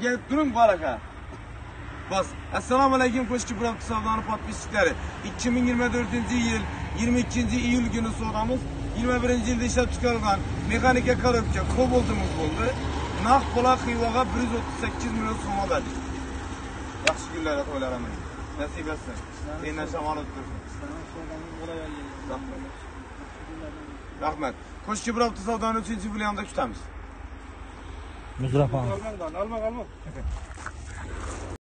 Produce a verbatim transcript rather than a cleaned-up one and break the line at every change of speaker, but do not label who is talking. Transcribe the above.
gelip durun bu araka. Bas. Assalamu alaikum Koşki Bıraktı Savdanı patpisçileri. iki ming yigirma to'rtinchi yil yigirma ikkinchi iyul günü sodamiz. yigirma birinchi yilda ishlab chiqarilgan mexanika korobka Cobalt'imiz bo'ldi. Naq pula Xivaga bir yuz o'ttiz sakkiz million so'm oladi. Yaxshi kunlarda to'ylarimiz. Nasib etsin. Yana shamol o'ttirsin. Rahmat. Koşki Bıraktı Savdanı uchinchi bilyonda kutamiz.
Muzrafon.
Alma, alma, alma.